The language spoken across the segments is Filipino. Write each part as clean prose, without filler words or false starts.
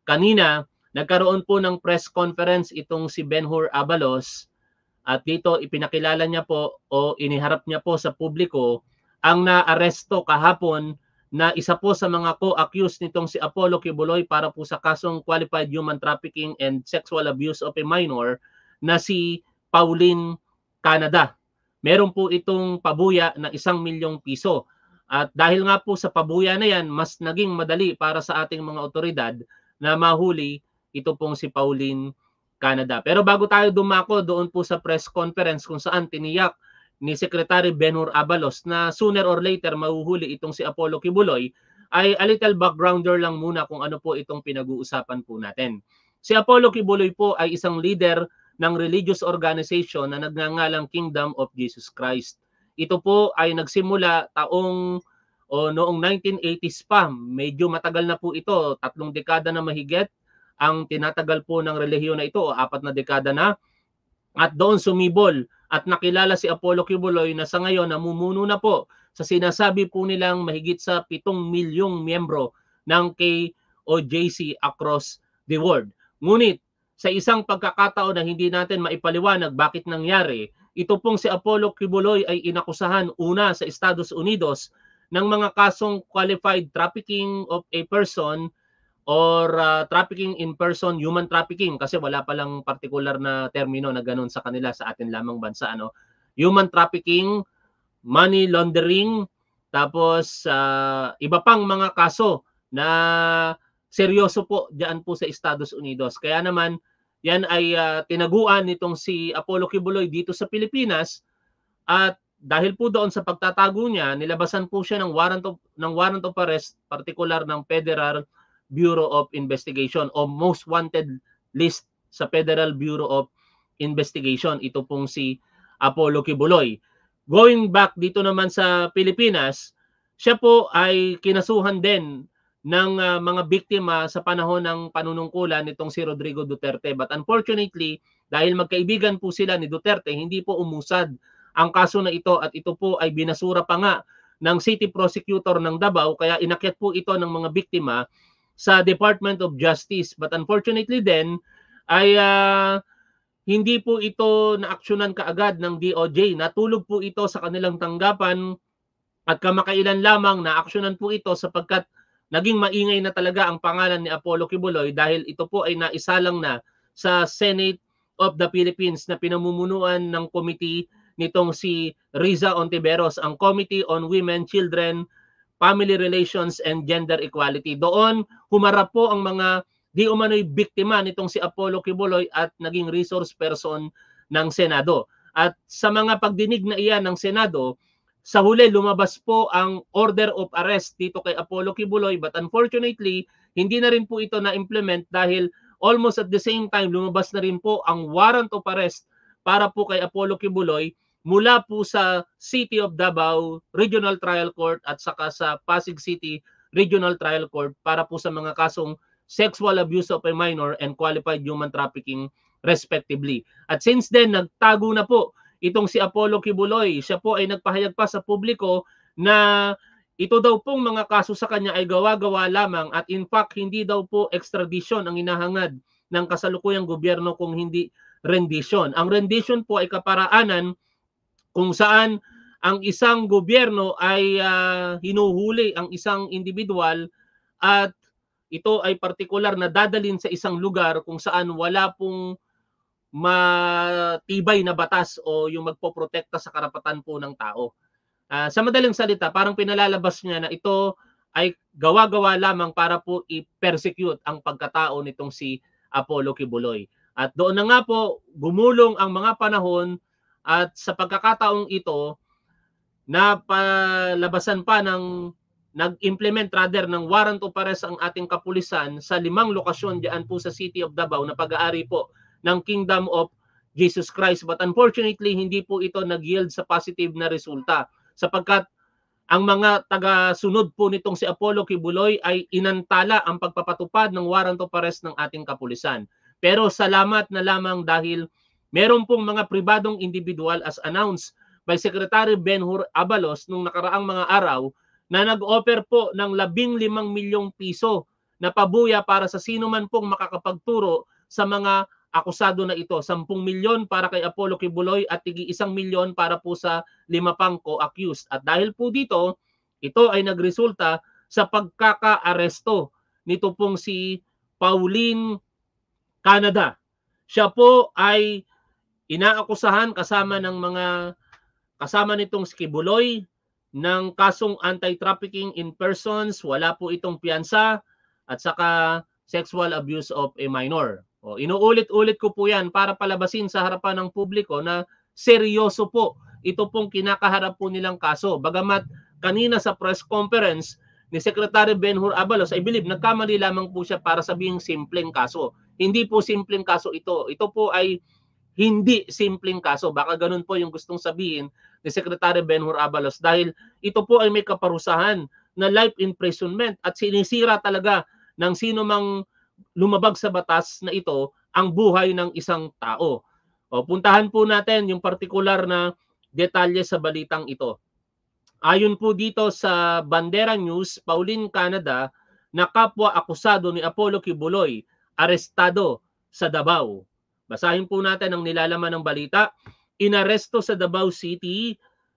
kanina, nagkaroon po ng press conference itong si Ben-Hur Abalos at dito ipinakilala niya po o iniharap niya po sa publiko ang naaresto kahapon na isa po sa mga co-accused nitong si Apollo Kibuloy para po sa kasong qualified human trafficking and sexual abuse of a minor na si Pauline Canada. Meron po itong pabuya na 1 milyong piso. At dahil nga po sa pabuya na yan, mas naging madali para sa ating mga otoridad na mahuli ito pong si Pauline Canada. Pero bago tayo dumako doon po sa press conference kung saan tiniyak ni Secretary Ben-Hur Abalos na sooner or later mahuhuli itong si Apollo Kibuloy, ay a little backgrounder lang muna kung ano po itong pinag-uusapan po natin. Si Apollo Kibuloy po ay isang leader ng religious organization na nagngangalang Kingdom of Jesus Christ. Ito po ay nagsimula noong 1980s pa. Medyo matagal na po ito, 3 dekada na mahigit ang tinatagal po ng relihiyon na ito, o 4 na dekada na. At doon sumibol at nakilala si Apollo Kibuloy na sa ngayon namumuno na po sa sinasabi po nilang mahigit sa 7 milyong miyembro ng KOJC across the world. Ngunit sa isang pagkakataon na hindi natin maipaliwanag bakit nangyari, ito pong si Apollo Kibuloy ay inakusahan una sa Estados Unidos ng mga kasong qualified trafficking of a person or trafficking in person, human trafficking, kasi wala palang particular na termino na ganun sa kanila, sa atin lamang bansa, ano? Human trafficking, money laundering, tapos iba pang mga kaso na seryoso po diyan po sa Estados Unidos. Kaya naman yan ay tinaguan nitong si Apollo Kibuloy dito sa Pilipinas, at dahil po doon sa pagtatago niya, nilabasan po siya ng warrant of arrest, particular ng Federal Bureau of Investigation o most wanted list sa Federal Bureau of Investigation. Ito pong si Apollo Kibuloy. Going back dito naman sa Pilipinas, siya po ay kinasuhan din ng mga biktima sa panahon ng panunungkulan nitong si Rodrigo Duterte. But unfortunately, dahil magkaibigan po sila ni Duterte, hindi po umusad ang kaso na ito, at ito po ay binasura pa nga ng City Prosecutor ng Davao, kaya inakyat po ito ng mga biktima sa Department of Justice. But unfortunately din ay hindi po ito naaksyonan kaagad ng DOJ. Natulog po ito sa kanilang tanggapan at kamakailan lamang naaksyonan po ito sapagkat naging maingay na talaga ang pangalan ni Apollo Kibuloy dahil ito po ay naisalang na sa Senate of the Philippines na pinamumunuan ng committee nitong si Riza Ontiveros, ang Committee on Women, Children, Family Relations and Gender Equality. Doon humarap po ang mga di umano'y biktima nitong si Apollo Kibuloy at naging resource person ng Senado. At sa mga pagdinig na iyan ng Senado, sa huli lumabas po ang order of arrest dito kay Apollo Kibuloy, but unfortunately hindi na rin po ito na-implement dahil almost at the same time lumabas na rin po ang warrant of arrest para po kay Apollo Kibuloy mula po sa City of Davao Regional Trial Court at saka sa Pasig City Regional Trial Court para po sa mga kasong sexual abuse of a minor and qualified human trafficking respectively. At since then, nagtago na po itong si Apollo Kibuloy. Siya po ay nagpahayag pa sa publiko na ito daw pong mga kaso sa kanya ay gawa-gawa lamang at in fact hindi daw po extradition ang hinahangad ng kasalukuyang gobyerno kung hindi rendition. Ang rendition po ay kaparaanan kung saan ang isang gobyerno ay hinuhuli ang isang individual at ito ay partikular na dadalhin sa isang lugar kung saan wala pong matibay na batas o yung magpoprotekta sa karapatan po ng tao. Sa madaling salita, parang pinalalabas niya na ito ay gawa-gawa lamang para po i-persecute ang pagkatao nitong si Apollo Kibuloy. At doon na nga po, gumulong ang mga panahon at sa pagkakataong ito, napalabasan pa ng nag-implement rather ng warrant of arrest ang ating kapulisan sa 5 lokasyon diyan po sa City of Davao na pag-aari po ng Kingdom of Jesus Christ. But unfortunately, hindi po ito nag-yield sa positive na resulta sapagkat ang mga taga-sunod po nitong si Apollo Kibuloy ay inantala ang pagpapatupad ng warrant of arrest ng ating kapulisan. Pero salamat na lamang dahil meron pong mga pribadong individual as announced by Secretary Ben-Hur Abalos nung nakaraang mga araw na nag-offer po ng 15 milyong piso na pabuya para sa sino man pong makakapagturo sa mga akusado na ito. 10 milyon para kay Apollo Kibuloy at tig 1 milyon para po sa 5 pang co-accused. At dahil po dito, ito ay nagresulta sa pagkaka-aresto nito pong si Pauline Canada. Siya po ay inaakusahan kasama nitong si Kibuloy ng kasong anti-trafficking in persons, wala po itong piyansa, at saka sexual abuse of a minor. Inuulit-ulit ko po yan para palabasin sa harapan ng publiko na seryoso po ito pong kinakaharap po nilang kaso. Bagamat kanina sa press conference ni Secretary Benhur Abalos, I believe nagkamali lamang po siya para sabihing simpleng kaso. Hindi po simpleng kaso ito. Ito po ay hindi simpleng kaso. Baka ganun po yung gustong sabihin ni Secretary Benhur Abalos dahil ito po ay may kaparusahan na life imprisonment at sinisira talaga ng sino mang lumabag sa batas na ito ang buhay ng isang tao. Puntahan po natin yung partikular na detalye sa balitang ito. Ayon po dito sa Bandera News, Pauline Canada na kapwa akusado ni Apollo Kibuloy, arestado sa Davao. Basahin po natin ang nilalaman ng balita. Inaresto sa Davao City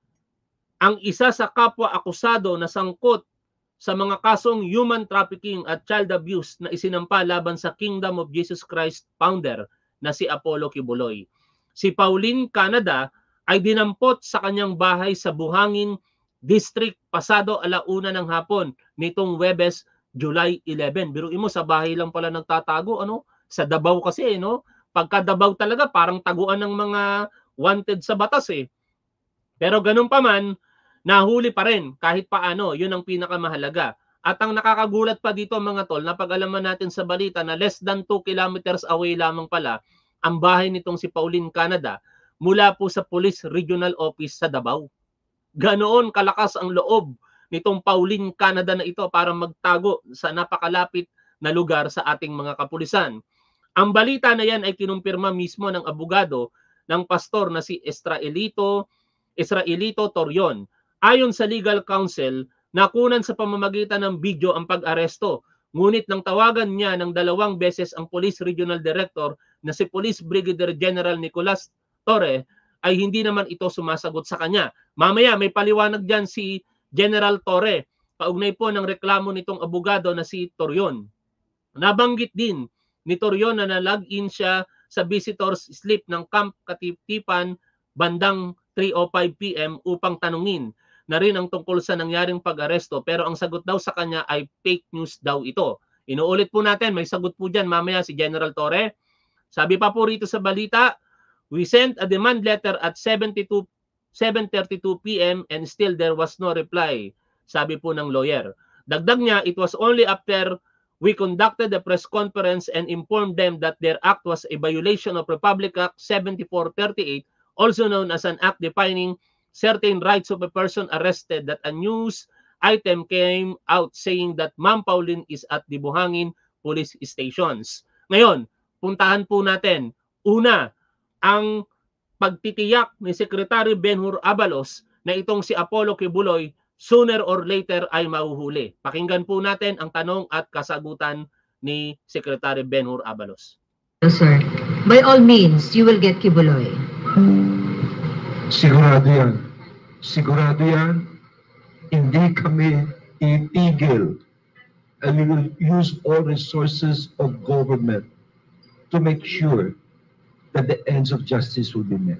ang isa sa kapwa akusado na sangkot sa mga kasong human trafficking at child abuse na isinampa laban sa Kingdom of Jesus Christ founder na si Apollo Kibuloy. Si Pauline Canada ay dinampot sa kanyang bahay sa Buhangin District pasado 1:00 ng hapon nitong Huwebes, July 11. Biruin mo, sa bahay lang pala nagtatago, sa Davao kasi, Pagka Davao talaga parang taguan ng mga wanted sa batas Pero ganun pa man, nahuli pa rin kahit paano. Yun ang pinakamahalaga. At ang nakakagulat pa dito mga tol, napag-alaman natin sa balita na less than 2 kilometers away lamang pala ang bahay nitong si Pauline Canada mula po sa Police Regional Office sa Davao. Ganoon kalakas ang loob nitong Pauline Canada na ito para magtago sa napakalapit na lugar sa ating mga kapulisan. Ang balita na yan ay kinumpirma mismo ng abogado ng pastor na si Israelito Torion. Ayon sa legal counsel, nakunan sa pamamagitan ng video ang pag-aresto. Ngunit nang tawagan niya ng 2 beses ang Police Regional Director na si Police Brigadier General Nicolas Torre, ay hindi naman ito sumasagot sa kanya. Mamaya may paliwanag dyan si General Torre, kaugnay po ng reklamo nitong abogado na si Torion. Nabanggit din ni Torion na na-log-in siya sa visitors slip ng Camp Katipan bandang 3:05 PM upang tanungin na rin ang tungkol sa nangyaring pag-aresto, pero ang sagot daw sa kanya ay fake news daw ito. Inuulit po natin, may sagot po dyan mamaya si General Torre. Sabi pa po rito sa balita, we sent a demand letter at 7:32 PM and still there was no reply. Sabi po ng lawyer. Dagdag niya, it was only after we conducted the press conference and informed them that their act was a violation of Republic Act 7438, also known as an act defining certain rights of a person arrested, that a news item came out saying that Ma'am Pauline is at the Buhangin Police Stations. Ngayon, puntahan po natin. Una, ang pagtitiyak ni Secretary Benhur Abalos na itong si Apollo Kibuloy sooner or later ay mahuhuli. Pakinggan po natin ang tanong at kasagutan ni Secretary Benhur Abalos. Sir, by all means, you will get Kibuloy. Sigurado yan. Sigurado yan. Hindi kami itigil. And we will use all resources of government to make sure that the ends of justice will be met.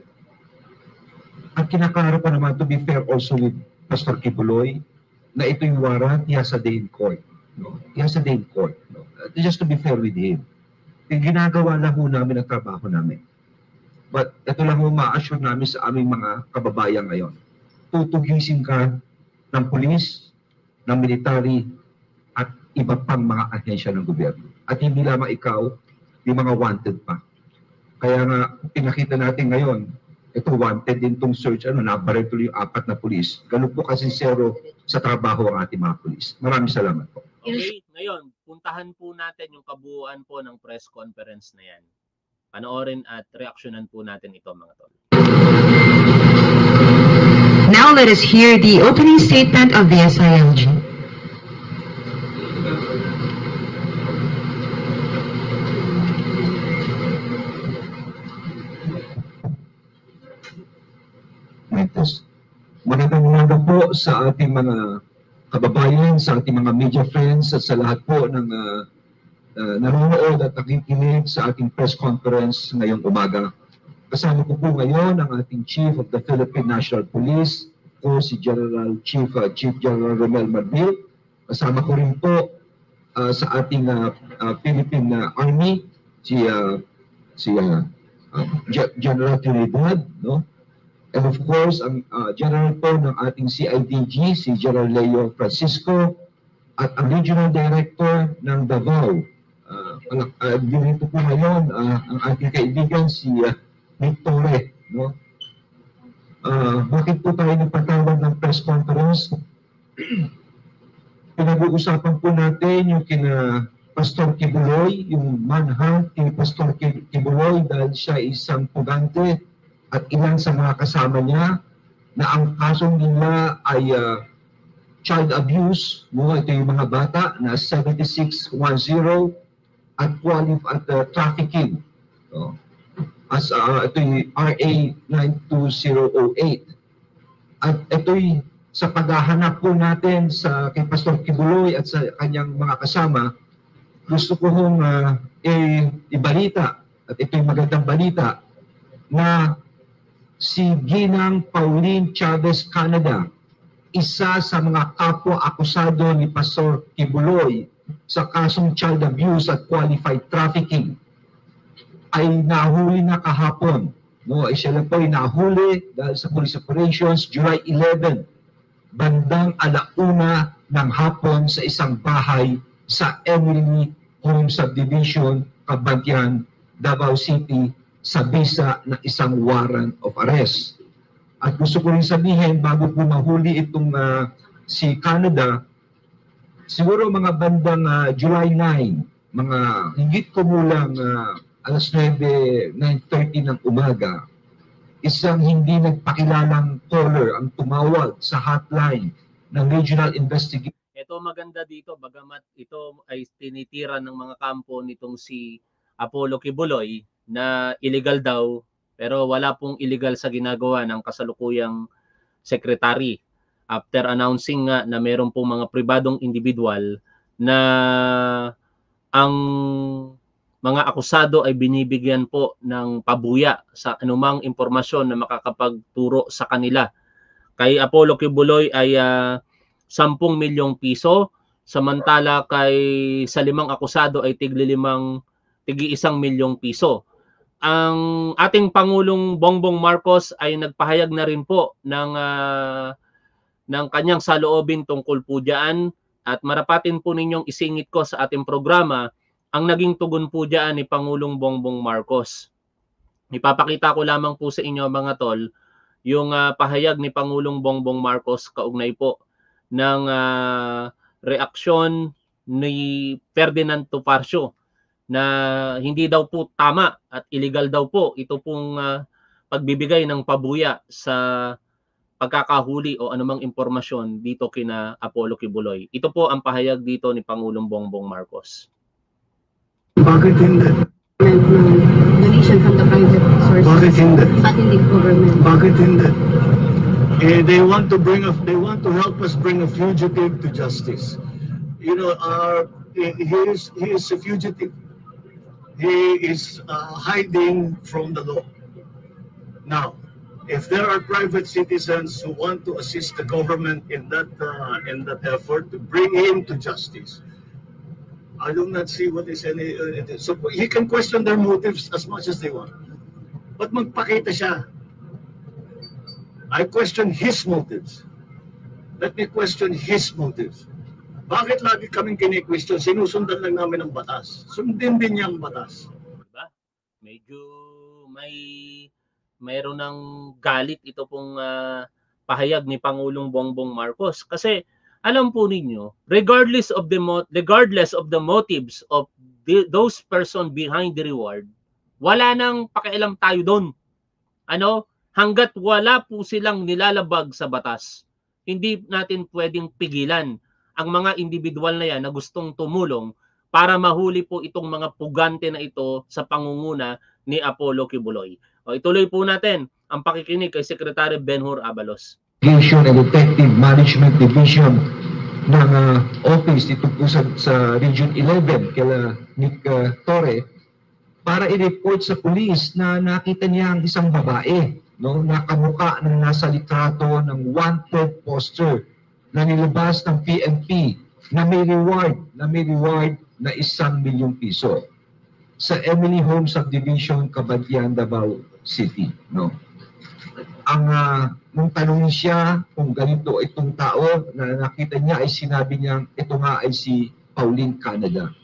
Ang kinakaharap pa naman, to be fair also with Pastor Kibuloy, na ito yung warrant, he has a day in court. No? He has a day in court. No? Just to be fair with him. Ginagawa lang ho namin ang trabaho namin. But ito lang ho ma-assure namin sa aming mga kababayan ngayon. Tutugisin ka ng pulis, ng military, at iba pang mga ahensya ng gobyerno. At hindi lamang ikaw, yung mga wanted pa. Kaya nga, pinakita natin ngayon, ito wanted din itong search, nabaril tuloy yung 4 na pulis. Ganun po kasi zero sa trabaho ang ating mga pulis. Maraming salamat po. Okay, ngayon, puntahan po natin yung kabuuan po ng press conference na yan. Panoorin at reaksyonan po natin ito mga tol. Now let us hear the opening statement of the SILG. Magandang umaga po sa ating mga kababayan, sa ating mga media friends at sa lahat po ng nanonood at nakikinig sa ating press conference ngayong umaga. Kasama ko po ngayon ang ating Chief of the Philippine National Police, o si Chief General Romel Marbil. Kasama ko rin po sa ating Philippine Army, si General Trinidad, no? And of course, ang General po ng ating CIDG, si General Leo Francisco, at ang Regional Director ng Davao. Dito po ngayon ang ating kaibigan si Nick Torre. No? Bakit po tayo nagpatawag ng press conference? Pinag-uusapan po natin yung kina Pastor Kibuloy, yung manhunt ni Pastor Kibuloy dahil siya isang pugante at ilan sa mga kasama niya na ang kasong nila ay child abuse, no? Ito yung mga bata na 7610 at trafficking. No? Ito yung RA 92008. At ito'y sa paghahanap po natin sa kay Pastor Kibuloy at sa kanyang mga kasama, gusto ko hong ibalita, at ito'y magandang balita, na si Ginang Pauline Chavez Canada, isa sa mga kapwa-akusado ni Pastor Kibuloy sa kasong child abuse at qualified trafficking, ay nahuli na kahapon. No, siya lang po ay nahuli dahil sa police operations July 11, bandang 1:00 ng hapon sa isang bahay sa Emily Home Subdivision, Cabantian, Davao City, sa bisa ng isang warrant of arrest. At gusto ko rin sabihin, bago po mahuli itong si Canada, siguro mga bandang July 9, mga higit kumulang 9:30 ng umaga, isang hindi nagpakilalang caller ang tumawag sa hotline ng Regional Investigation. Ito maganda dito, bagamat ito ay tinitira ng mga kampo nitong si Apollo Kibuloy, na illegal daw, pero wala pong illegal sa ginagawa ng kasalukuyang secretary after announcing nga na meron pong mga pribadong individual na ang mga akusado ay binibigyan po ng pabuya sa anumang impormasyon na makakapagturo sa kanila. Kay Apollo Kibuloy ay 10 milyong piso, samantala kay sa 5 akusado ay tig-1 milyong piso. Ang ating Pangulong Bongbong Marcos ay nagpahayag na rin po ng kanyang saloobin tungkol po diyan, at marapatin po ninyong isingit ko sa ating programa ang naging tugon po diyan ni Pangulong Bongbong Marcos. Ipapakita ko lamang po sa inyo mga tol yung pahayag ni Pangulong Bongbong Marcos kaugnay po ng reaksyon ni Ferdinand Toparcio na hindi daw po tama at illegal daw po ito pong pagbibigay ng pabuya sa pagkakahuli o anumang impormasyon dito kina Apollo Kibuloy. Ito po ang pahayag dito ni Pangulong Bongbong Marcos. Bakit hindi? Donation from the private sources. Bakit hindi? At hindi government. Bakit hindi? They want to help us bring a fugitive to justice. You know, he is a fugitive. He is hiding from the law. Now, if there are private citizens who want to assist the government in that effort to bring him to justice, I do not see what is any. So he can question their motives as much as they want, but magpakita siya. I question his motives. Let me question his motives. Bakit lagi kaming kini-question? Sinusundan lang namin ang batas. Sundin din niya ang batas. Diba? Medyo mayroon ng galit ito pong pahayag ni Pangulong Bongbong Marcos, kasi alam po ninyo, regardless of the motives of those person behind the reward, wala nang pakialam tayo doon. Hanggat wala po silang nilalabag sa batas, hindi natin pwedeng pigilan ang mga individual na yan na gustong tumulong para mahuli po itong mga pugante na ito sa pangunguna ni Apollo Kibuloy. Ituloy po natin ang pakikinig kay Secretary Benhur Abalos. Investigation and Detective Management Division ng office dito po sa Region 11 kila Nick Torre para i-report sa police na nakita niya ang isang babae, no, nakamuka ng nasa litrato ng wanted poster na nilabas ng PNP na may reward na 1 milyong piso sa Emily Home Subdivision, Cabatian, Davao City, no. Ang nung tanongin siya kung ganito itong tao na nakita niya ay sinabi niya ito nga ay si Pauline Canada.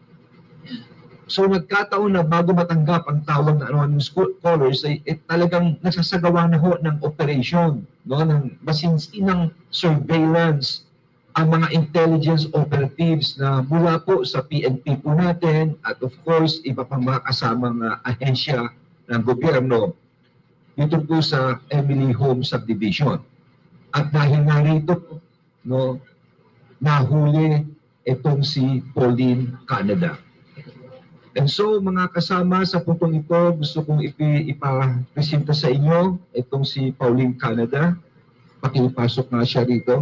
So nagkataon na bago matanggap ang tawag na anonymous callers ay talagang nagsasagawa na ho ng operation, no, ng masinsinang surveillance ang mga intelligence operatives na mula po sa PNP po natin at of course iba pang mga kasamang ahensya ng gobyerno dito po sa Emily Home Subdivision. At dahil nga rito, no, nahuli itong si Pauline Canada. And so mga kasama sa puntong ito, gusto kong ipapresenta sa inyo itong si Pauline Canada. Pakipasok nga siya rito.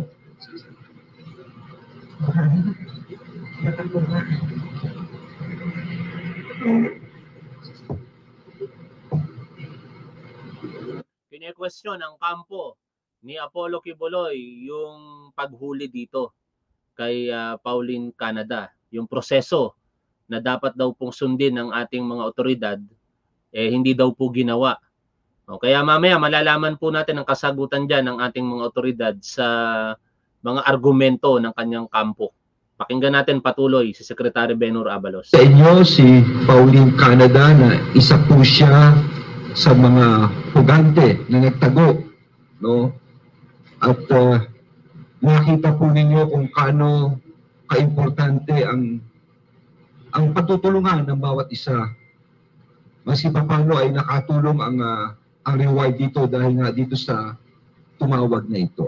Kine-question ang kampo ni Apollo Kibuloy yung paghuli dito kay Pauline Canada. Yung proseso na dapat daw pong sundin ng ating mga otoridad, hindi daw po ginawa. O, kaya mamaya malalaman po natin ang kasagutan dyan ng ating mga otoridad sa mga argumento ng kanyang kampo. Pakinggan natin patuloy si Secretary Benhur Abalos. Sa inyo si Pauline Canada na isa po siya sa mga pugante na nagtago, no? At nakita po ninyo kung kaano kaimportante ang pagtutulungan ng bawat isa. Maski pa paano ay nakatulong ang reward dito dahil nga dito sa tumawag na ito.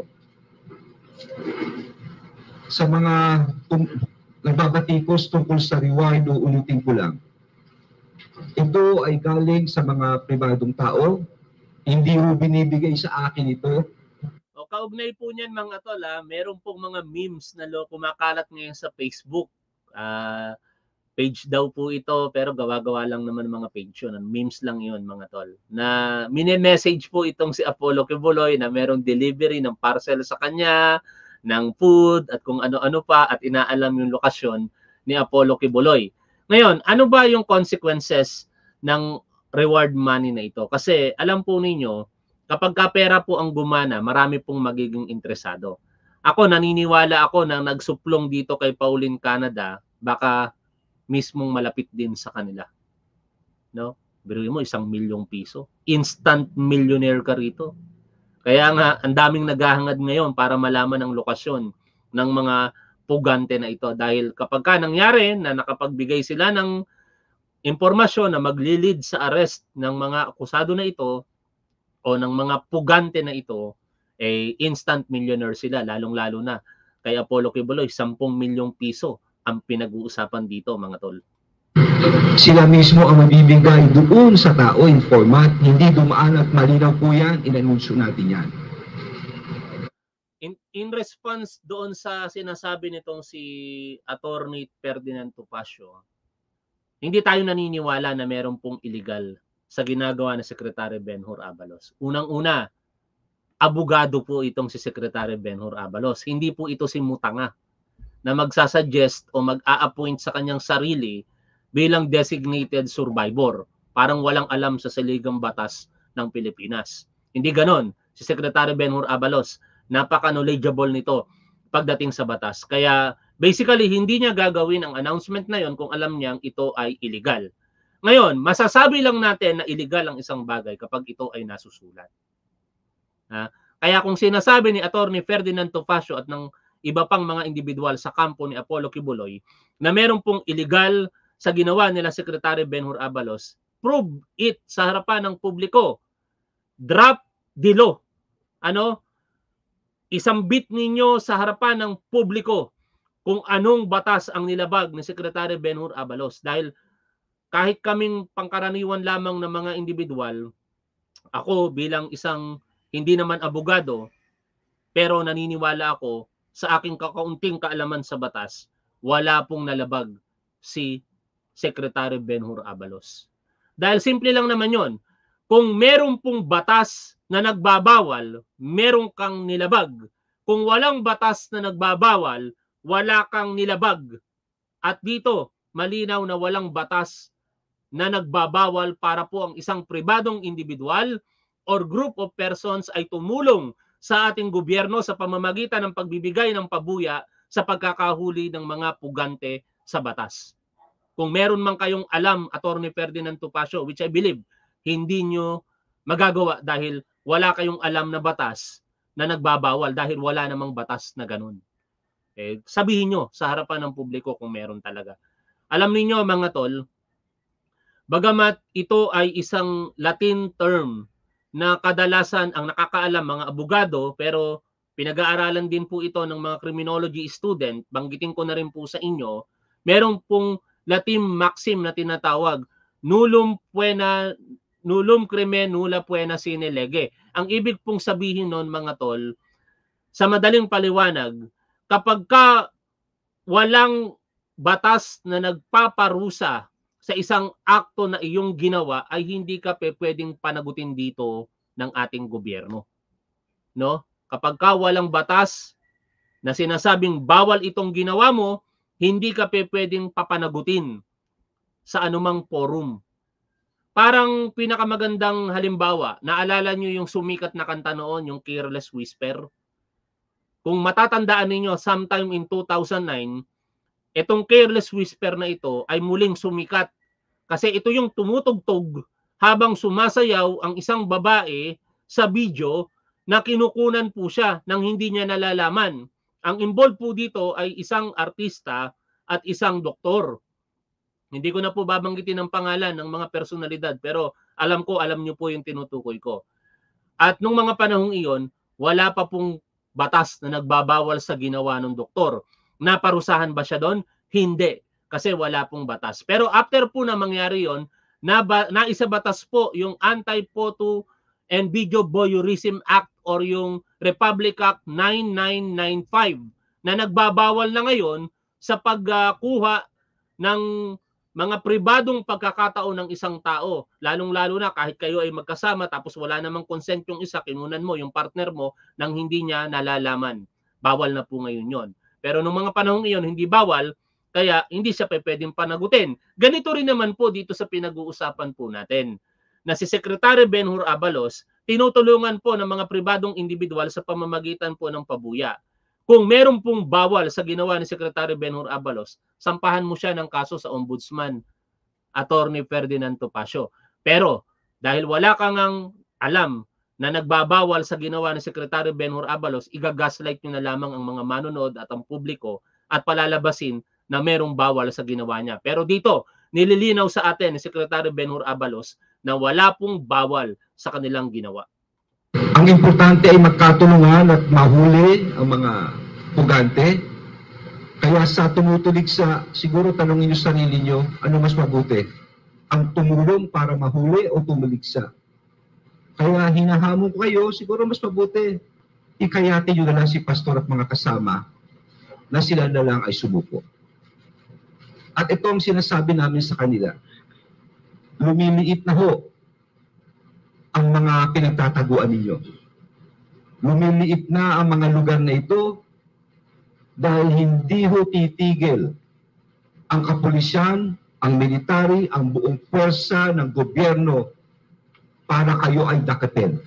Sa mga nagbabatikos tungkol sa reward, ulitin ko lang. Ito ay galing sa mga pribadong tao. Hindi mo binibigay sa akin ito. O kaugnay po niyan mga tol, meron pong mga memes na kumakalat ngayon sa Facebook. Page daw po ito pero gawa-gawa lang naman mga page yun. Memes lang yun mga tol. Na mini-message po itong si Apollo Kibuloy na merong delivery ng parcel sa kanya, ng food at kung ano-ano pa at inaalam yung lokasyon ni Apollo Kibuloy. Ngayon, ano ba yung consequences ng reward money na ito? Kasi alam po ninyo, kapag pera po ang gumana, marami pong magiging interesado. Ako, naniniwala ako na nagsuplong dito kay Pauline Canada, baka mismong malapit din sa kanila. No? Biruin mo, 1 milyong piso. Instant millionaire ka rito. Kaya nga, ang daming naghahangad ngayon para malaman ang lokasyon ng mga pugante na ito. Dahil kapag ka nangyari na nakapagbigay sila ng impormasyon na maglilid sa arrest ng mga akusado na ito o ng mga pugante na ito, instant millionaire sila, lalong-lalo na kay Apollo Kibuloy, 10 milyong piso ang pinag-uusapan dito mga tol. Sila mismo ang mabibigay doon sa tao in format, hindi dumaan at malinaw po yan, inanunsyo natin yan. In response doon sa sinasabi nitong si Attorney Ferdinand Topacio, hindi tayo naniniwala na meron pong illegal sa ginagawa ng Secretary Benhur Abalos. Unang-una, abogado po itong si Secretary Benhur Abalos. Hindi po ito si Mutanga na magsasuggest o mag-a-appoint sa kanyang sarili bilang designated survivor. Parang walang alam sa saligang batas ng Pilipinas. Hindi ganon. Si Secretary Benhur Abalos, napaka-knowledgeable nito pagdating sa batas. Kaya basically, hindi niya gagawin ang announcement na yon kung alam niyang ito ay illegal. Ngayon, masasabi lang natin na illegal ang isang bagay kapag ito ay nasusulat. Kaya kung sinasabi ni Attorney Ferdinand Topacio at ng iba pang mga individual sa kampo ni Apollo Kibuloy na meron pong illegal sa ginawa nila Secretary Benhur Abalos, prove it sa harapan ng publiko. Drop the law. Isambit ninyo sa harapan ng publiko kung anong batas ang nilabag ni Secretary Benhur Abalos. Dahil kahit kaming pangkaraniwan lamang ng mga individual, ako bilang isang hindi naman abogado, Pero naniniwala ako sa aking kakaunting kaalaman sa batas, wala pong nalabag si Secretary Benhur Abalos. Dahil simple lang naman yon. Kung meron pong batas na nagbabawal, meron kang nilabag. Kung walang batas na nagbabawal, wala kang nilabag. At dito, malinaw na walang batas na nagbabawal para po ang isang pribadong individual or group of persons ay tumulong sa ating gobyerno sa pamamagitan ng pagbibigay ng pabuya sa pagkakahuli ng mga pugante sa batas. Kung meron man kayong alam, Attorney Ferdinand Topacio, which I believe, hindi nyo magagawa dahil wala kayong alam na batas na nagbabawal dahil wala namang batas na ganun. Sabihin nyo sa harapan ng publiko kung meron talaga. Alam niyo mga tol, bagamat ito ay isang Latin term na kadalasan ang nakakaalam mga abogado, pero pinag-aaralan din po ito ng mga criminology student, banggitin ko na rin po sa inyo, meron pong Latin maxim na tinatawag, nullum crimen nulla poena sine lege. Ang ibig pong sabihin nun mga tol, sa madaling paliwanag, kapag ka walang batas na nagpaparusa sa isang akto na iyong ginawa, ay hindi ka pwedeng panagutin dito ng ating gobyerno. No? Kapag ka walang batas na sinasabing bawal itong ginawa mo, hindi ka pwedeng papanagutin sa anumang forum. Parang pinakamagandang halimbawa, naalala nyo yung sumikat na kanta noon, yung Careless Whisper? Kung matatandaan ninyo, sometime in 2009, itong Careless Whisper na ito ay muling sumikat. Kasi ito yung tumutugtog habang sumasayaw ang isang babae sa video na kinukunan po siya nang hindi niya nalalaman. Ang involved po dito ay isang artista at isang doktor. Hindi ko na po babanggitin ang pangalan ng mga personalidad, pero alam niyo po yung tinutukoy ko. At nung mga panahong iyon, wala pa pong batas na nagbabawal sa ginawa ng doktor. Naparusahan ba siya doon? Hindi, kasi wala pong batas. Pero after po na mangyari yon, naisabatas po yung Anti-Photo and Video Voyeurism Act or yung Republic Act 9995 na nagbabawal na ngayon sa pagkuha ng mga pribadong pagkakataon ng isang tao. Lalong-lalo na kahit kayo ay magkasama tapos wala namang consent yung isa, kinunan mo yung partner mo nang hindi niya nalalaman. Bawal na po ngayon yon. Pero nung mga panahong iyon, hindi bawal, kaya hindi siya pwedeng panagutin. Ganito rin naman po dito sa pinag-uusapan po natin, na si Secretary Benhur Abalos, tinutulungan po ng mga pribadong individual sa pamamagitan po ng pabuya. Kung meron pong bawal sa ginawa ni Secretary Benhur Abalos, sampahan mo siya ng kaso sa Ombudsman, Attorney Ferdinand Topacio. Pero dahil wala kang alam na nagbabawal sa ginawa ni Secretary Benhur Abalos, igagaslight nyo na lamang ang mga manonood at ang publiko at palalabasin na merong bawal sa ginawa niya. Pero dito, nililinaw sa atin ni Secretary Benhur Abalos na wala pong bawal sa kanilang ginawa. Ang importante ay magkatulungan at mahuli ang mga pugante. Kaya sa tumutuligsa, siguro tanongin niyo sarili niyo, ano mas mabuti? Ang tumulong para mahuli o tumuligsa? Kaya hinahamon ko kayo, siguro mas mabuti. Ikayati niyo na lang si pastor at mga kasama na sila na lang ay sumuko. At ito ang sinasabi namin sa kanila. Lumiliit na ho ang mga pinagtataguan ninyo. Lumiliit na ang mga lugar na ito dahil hindi ho titigil ang kapulisyan, ang military, ang buong pwersa ng gobyerno para kayo ay dakatin.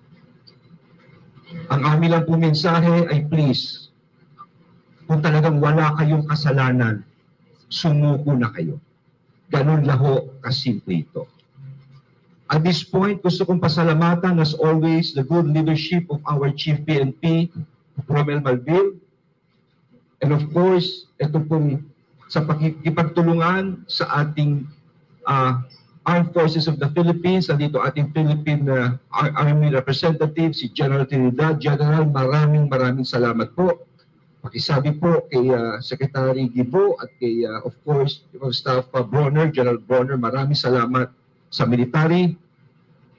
Ang aming lang po mensahe ay please, kung talagang wala kayong kasalanan, sumuko na kayo. Ganun laho kasimple ito. At this point, gusto kong pasalamatan as always the good leadership of our Chief PNP, Romel Malville. And of course, ito pong sa pakikipagtulungan sa ating Armed Forces of the Philippines, dito ating Philippine Army Representative, si General Trinidad. General, maraming salamat po. Pakisabi po kay Secretary Gibo at kay, of course, Staff Bronner, General Bronner, maraming salamat sa military.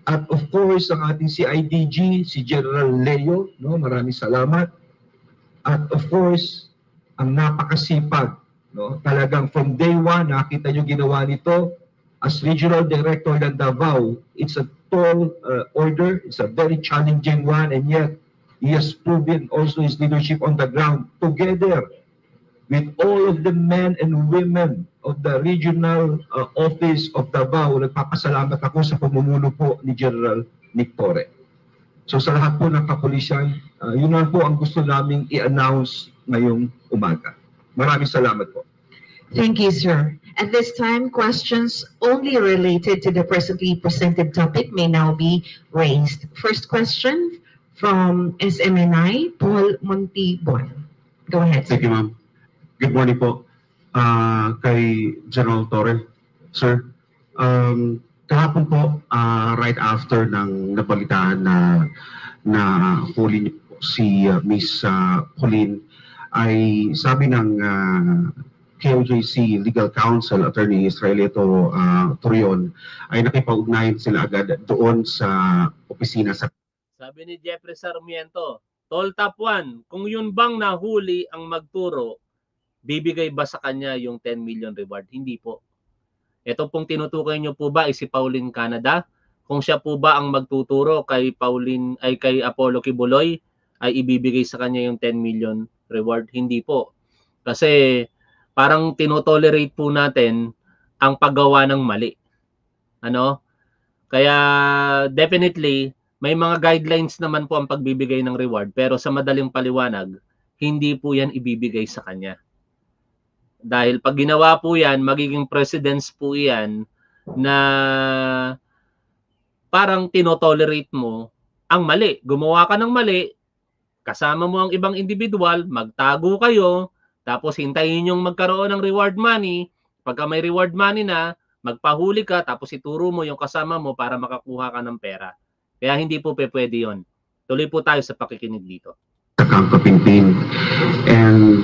At of course, ang ating CIDG, si General Leo, no, maraming salamat. At of course, ang napakasipag, no, talagang from day one, nakita nyo ginawa nito as Regional Director ng Davao. It's a tall order, it's a very challenging one, and yet he has proven also his leadership on the ground together with all of the men and women of the regional office of Davao. Nagpapasalamat ako sa pamumuno po ni General Nick Torre. So sa lahat po ng kapulisan, yun lang po ang gusto naming i-announce ngayong umaga. Maraming salamat po. Thank you, sir. At this time, questions only related to the presently presented topic may now be raised. First question from SMNI, Paul Montibon. Go ahead, sir. Thank you, ma'am. Good morning po kay General Torre. Sir, kahapon po, right after ng nabalitaan na huli niyo po si Miss Pauline, ay sabi ng KOJC Legal Counsel, Attorney Israelito Torion, ay nakipag-ugnayan sila agad doon sa opisina sa... Sabi ni Jeffrey Sarmiento, Tol Top 1, kung yun bang nahuli ang magturo, bibigay ba sa kanya yung 10 million reward? Hindi po. Ito pong tinutukoy nyo po ba ay si Pauline Canada? Kung siya po ba ang magtuturo kay Pauline ay kay Apollo Kibuloy ay ibibigay sa kanya yung 10 million reward? Hindi po. Kasi parang tinotolerate po natin ang paggawa ng mali. Ano? Kaya definitely may mga guidelines naman po ang pagbibigay ng reward, pero sa madaling paliwanag, hindi po yan ibibigay sa kanya. Dahil pag ginawa po yan, magiging precedence po yan na parang tinotolerate mo ang mali. Gumawa ka ng mali, kasama mo ang ibang individual, magtago kayo, tapos hintayin yung magkaroon ng reward money. Pagka may reward money na, magpahuli ka, tapos ituro mo yung kasama mo para makakuha ka ng pera. Kaya hindi po pwede yun. Tuloy po tayo sa pakikinig dito. Sa Campo Pinpin. And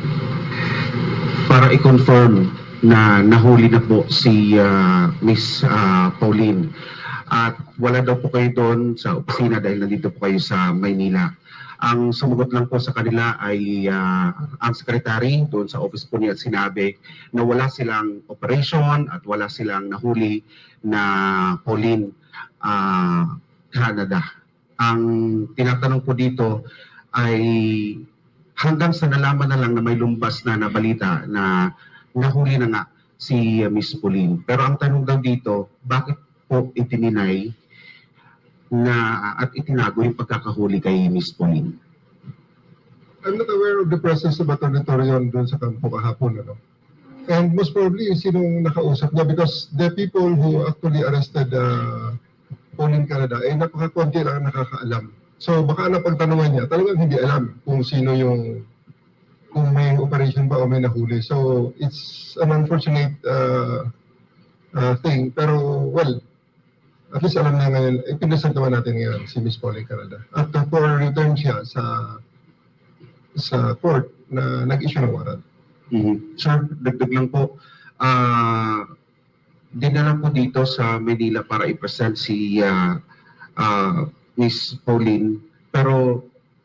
para i-confirm na nahuli na po si Miss Pauline. At wala daw po kayo doon sa opisina dahil nandito po kayo sa Maynila. Ang sumagot lang po sa kanila ay ang secretary doon sa office po niya at sinabi na wala silang operation at wala silang nahuli na Pauline Canada. Ang tinatanong po dito ay hanggang sa nalaman na lang na may lumbas na balita na nahuli na nga si Miss Pauline. Pero ang tanong daw dito, bakit po itininay na at itinago yung pagkakahuli kay Miss Pauline? I'm not aware of the presence of Atty. Torion doon sa kampo kahapon. Ano? And most probably, sinong nakausap niya because the people who actually arrested Pauline Canada ay napakakonti lang nakakaalam. So baka napagtanungan niya, talagang hindi alam kung sino yung, kung may operation ba o may nahuli. So it's an unfortunate thing. Pero well, at least alam niya ngayon, ipinasal naman natin ngayon si Miss Pauline Canada. At for return siya sa court na nag-issue ng warrant. Sir, dagdag lang po, dinala po dito sa Manila para i-present si Miss Pauline, pero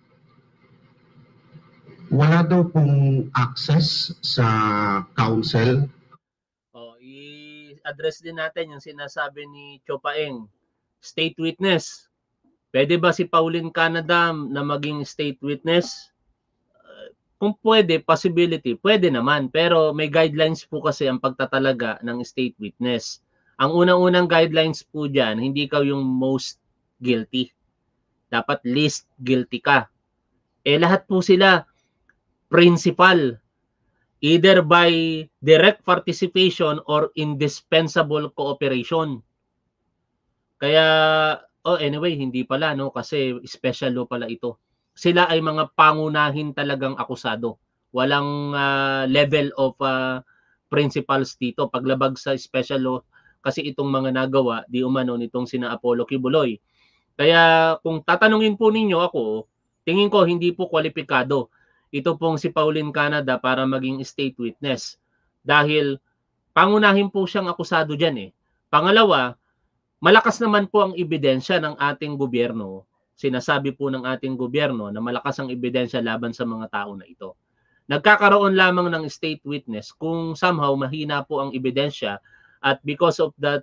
wala daw pong access sa council. I-address din natin yung sinasabi ni Chopaeng, state witness. Pwede ba si Pauline Canada na maging state witness? Kung pwede, possibility, pwede naman. Pero may guidelines po kasi ang pagtatalaga ng state witness. Ang unang-unang guidelines po dyan, hindi ikaw yung most guilty. Dapat least guilty ka. Lahat po sila principal. Either by direct participation or indispensable cooperation. Kaya, anyway, hindi pala, no? Kasi special law pala ito. Sila ay mga pangunahin talagang akusado. Walang level of principals dito. Paglabag sa special law, kasi itong mga nagawa, di umano nitong sina Apollo Kibuloy. Kaya kung tatanungin po ninyo ako, tingin ko hindi po kwalipikado ito pong si Pauline Canada para maging state witness. Dahil pangunahin po siyang akusado dyan eh. Pangalawa, malakas naman po ang ebidensya ng ating gobyerno. Sinasabi po ng ating gobyerno na malakas ang ebidensya laban sa mga tao na ito. Nagkakaroon lamang ng state witness kung somehow mahina po ang ebidensya at because of that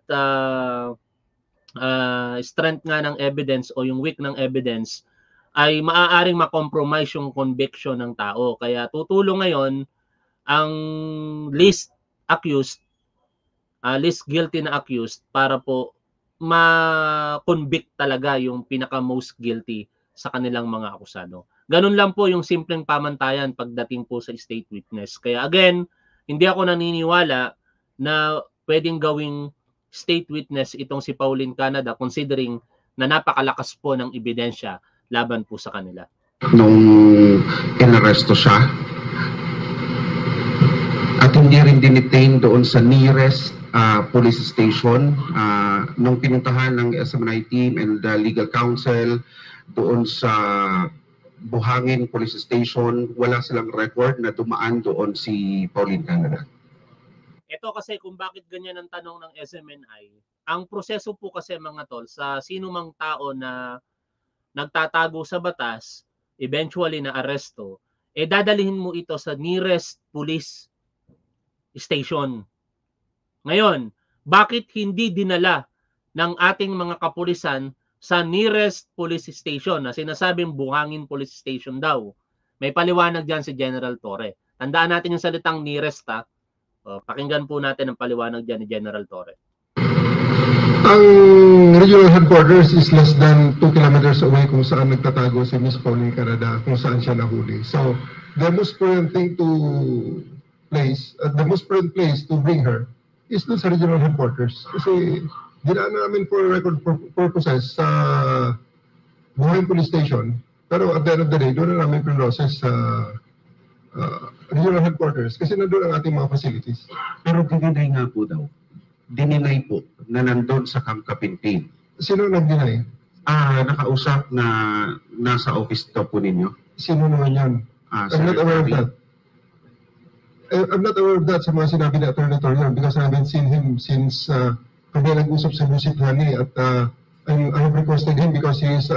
strength nga ng evidence o yung weak ng evidence ay maaaring makompromise yung conviction ng tao. Kaya tutulong ngayon ang least accused, least guilty na accused para po ma-convict talaga yung pinaka-most guilty sa kanilang mga akusado. Ganun lang po yung simpleng pamantayan pagdating po sa state witness. Kaya again, hindi ako naniniwala na pwedeng gawing state witness itong si Pauline Canada considering na napakalakas po ng ebidensya laban po sa kanila. Nung inaresto siya at hindi rin dinitain doon sa nearest police station, nung pinuntahan ng SMNI team and the legal counsel doon sa Buhangin Police Station, wala silang record na dumaan doon si Pauline Canada. Ito kasi kung bakit ganyan ang tanong ng SMNI, ang proseso po kasi mga tol, sa sino mang tao na nagtatago sa batas, eventually na aresto, dadalhin mo ito sa nearest police station. Ngayon, bakit hindi dinala ng ating mga kapulisan sa nearest police station na sinasabing Buhangin Police Station daw? May paliwanag dyan si General Torre. Tandaan natin yung salitang nearest ha. Pakinggan po natin ang paliwanag dyan ni General Torre. Ang regional headquarters is less than 2 kilometers away kung saan nagtatago si Miss Pauline Canada, kung saan siya nahuli. So, the most prudent thing to the most prudent place to bring her is dun sa regional headquarters. Kasi dinaan namin for record purposes sa Buhangin Police Station. Pero at the end of the day, doon na namin pinroses sa regional headquarters kasi nandun ang ating mga facilities. Pero dininay nga po daw. Dininay po na nandun sa Camp Kapinpin. Sino nag-deny? Nakausap na nasa office daw po ninyo. Sino naman yan? I'm not aware of that. I'm not aware of that sa mga sinabi ni Attorney Torion because I haven't seen him since kami nag-usap sa Lucid Honey at I have requested him because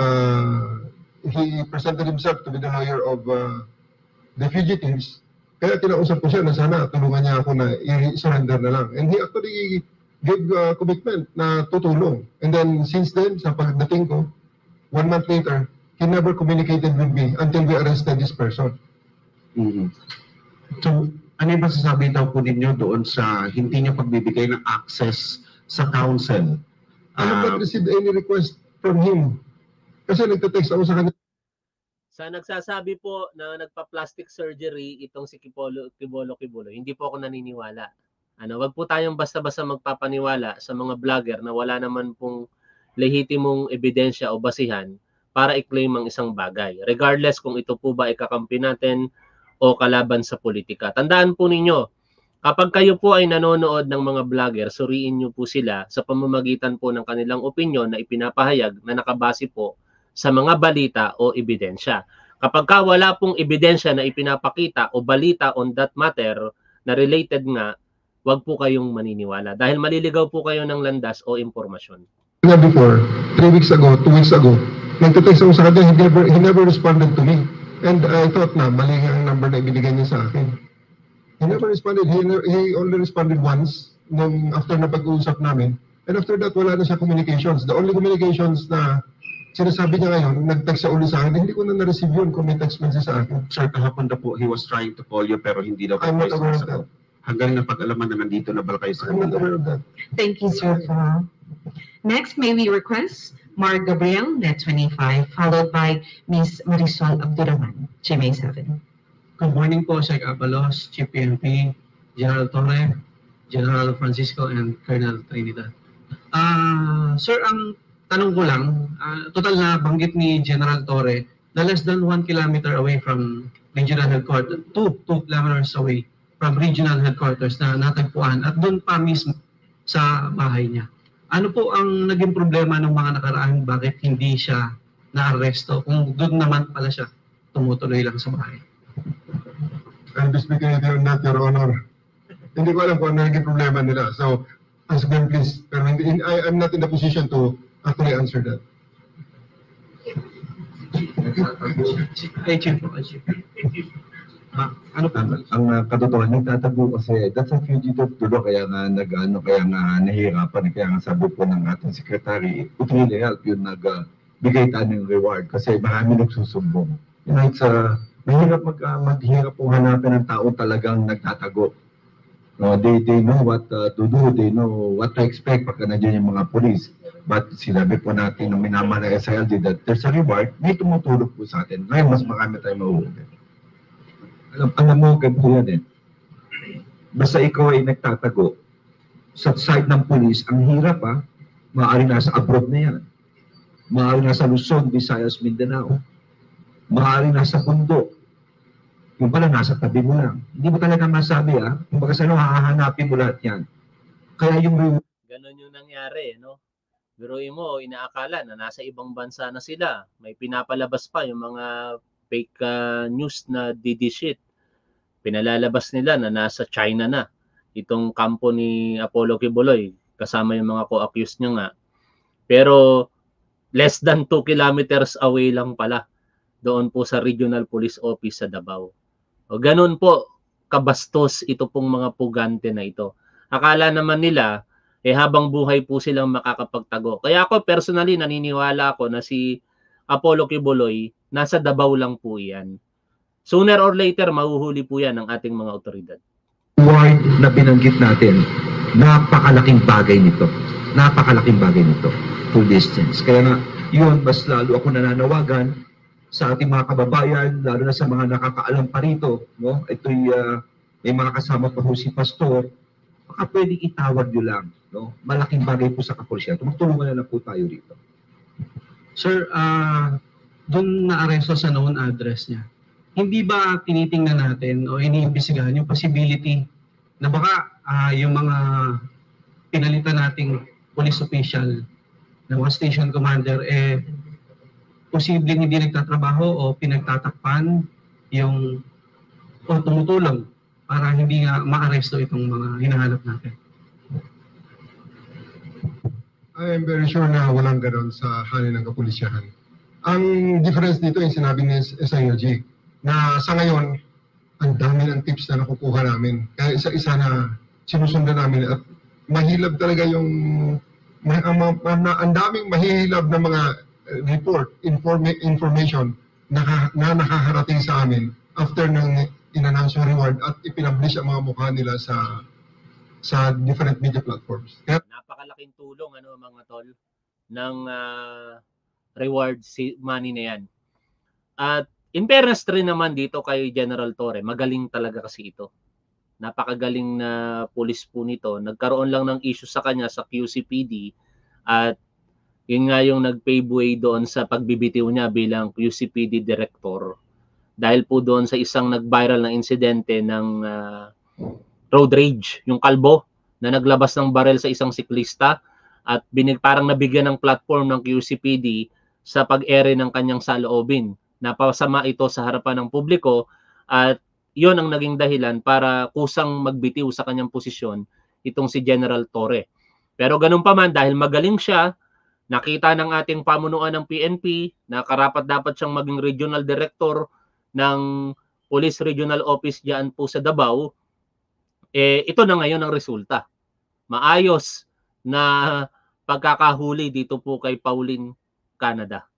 he presented himself to be the lawyer of the fugitives. Kaya kinausap ko siya na sana tulungan niya ako na i-surrender na lang. And he actually gave commitment na tutulong. And then since then, sa pagdating ko, 1 month later, he never communicated with me until we arrested this person. Mm-hmm. So, ano yung masasabi daw po ninyo doon sa hindi niya pagbibigay ng access sa council? I have not received any request from him. Kasi nagte-text ako sa kanila. Sa nagsasabi po na nagpa-plastic surgery itong si Kibolo, hindi po ako naniniwala. Wag po tayong basta-basta magpapaniwala sa mga vlogger na wala naman pong lehitimong ebidensya o basihan para i-claim ang isang bagay. Regardless kung ito po ba ikakampi natin o kalaban sa politika. Tandaan po ninyo, kapag kayo po ay nanonood ng mga vlogger, suriin nyo po sila sa pamamagitan po ng kanilang opinyon na ipinapahayag na nakabase po sa mga balita o ebidensya. Kapag ka wala pong ebidensya na ipinapakita o balita on that matter na related nga, wag po kayong maniniwala dahil maliligaw po kayo ng landas o impormasyon. Before, 3 weeks ago, 2 weeks ago, nagte-text ako sa kanya, he never responded to me. And I thought na mali ang number na ibinigay niya sa akin. He never responded. He only responded once after na pag-uusap namin. And after that, wala na siya communications. The only communications na sinasabi niya ngayon, nag-text siya ulit sa akin, hindi ko na na-receive yun kung may text message sa akin. Sir, kahapon na po, he was trying to call you pero hindi daw po. I'm not aware of that. Hanggang napag-alaman na nandito na bala kayo sa I'm not aware of that. Thank you, sir. Next, may we request Mark Gabriel, Net 25, followed by Ms. Marisol Abdurrahman, GMA 7. Good morning po, Sheikh Abalos, Chief PNP, General Torre, General Francisco, and Colonel Trinidad. Sir, ang tanong ko lang, total na banggit ni General Torre na less than 1 kilometer away from regional headquarters, 2 kilometers away from regional headquarters na natagpuan at doon pa mismo sa bahay niya. Ano po ang naging problema ng mga nakaraan? Bakit hindi siya na-arresto kung doon naman pala siya tumutuloy lang sa bahay? I'll be speaking with you on that, Your Honor. Hindi ko alam kung ano naging problema nila. So, Ask them please. Pero I'm not in the position to actually answer that. Kay Chief po, kay Chief. Ano po? Ang katotohanan, nagtatago kasi that's a fugitive tulo, kaya nga kaya nga nahihirapan, kaya nga sabi po ng ating secretary, it really help yung nagbigay tayo ng reward kasi marami nagsusumbong. You know, it's mahirap maghirap po hanapin ng tao talagang nagtatago. No, they know what to do, they know what to expect pagka nandiyan yung mga police. But sinabi po natin ng minama ng SILD that there's a reward, may tumutulog po sa atin. Ngayon, mas marami tayong mahuhuli. Alam mo, ganito yan eh. Basta ikaw ay nagtatago sa side ng police, ang hirap maaari nasa abroad na yan. Maaari nasa Luzon, Visayas, Mindanao. Maaari nasa bundok. Yung pala nasa tabi mo lang. Hindi mo talaga masabi kung baga saan hahanapin mo lahat yan. Kaya yung ganon yung nangyari, no? Biruin mo, inaakala na nasa ibang bansa na sila. May pinapalabas pa yung mga fake news na DD shit. Pinalalabas nila na nasa China na. Itong kampo ni Apollo Quiboloy, kasama yung mga co-accused niya nga. Pero less than 2 kilometers away lang pala. Doon po sa Regional Police Office sa Davao. O ganun po kabastos ito pong mga pugante na ito. Akala naman nila habang buhay po silang makakapagtago. Kaya ako personally naniniwala ako na si Apollo Quiboloy nasa Davao lang po yan. Sooner or later mahuhuli po yan ng ating mga otoridad. Reward na binanggit natin, napakalaking bagay nito. Napakalaking bagay nito. Full distance. Kaya nga yun, mas lalo ako nananawagan sa ating mga kababayan, lalo na sa mga nakakaalam pa rito, no? Ito'y may mga kasama pa po si Pastor, baka pwedeng itawag nyo lang, no? Malaking bagay po sa kapulisya. Tumutulungan na lang po tayo rito. Sir, doon na-aresto sa known address niya. Hindi ba tinitingnan natin o iniimbestigahan yung possibility na baka yung mga pinalitan nating police official na mga station commander posibleng hindi nagtatrabaho o pinagtatakpan yung o tumutulong para hindi nga ma-aresto itong mga hinahanap natin? I am very sure na walang gano'n sa hanin ng kapulisyahan. Ang difference dito yung sinabi ni SILG na sa ngayon, ang dami ng tips na nakukuha namin. Kaya isa-isa na sinusundan namin at mahilab talaga yung ang daming mahihilab na mga report, information na nakaharating sa amin after ng in-announce yung reward at ipinablish ang mga mukha nila sa different media platforms. Kaya, napakalaking tulong mga tol ng reward money na yan. At in fairness rin naman dito kay General Torre, magaling talaga kasi ito. Napakagaling na police po nito. Nagkaroon lang ng issue sa kanya sa QCPD at yun nga yung nag-pave way doon sa pagbibitiw niya bilang QCPD director. Dahil po doon sa isang nag-viral na insidente ng road rage, yung kalbo na naglabas ng barel sa isang siklista at parang nabigyan ng platform ng QCPD sa pag-ere ng kanyang saloobin. Napasama ito sa harapan ng publiko at yun ang naging dahilan para kusang magbitiw sa kanyang posisyon itong si General Torre. Pero ganun pa man, dahil magaling siya, nakita ng ating pamunuan ng PNP na karapat dapat siyang maging regional director ng Police Regional Office diyan po sa Davao, ito na ngayon ang resulta. Maayos na pagkakahuli dito po kay Pauline Canada.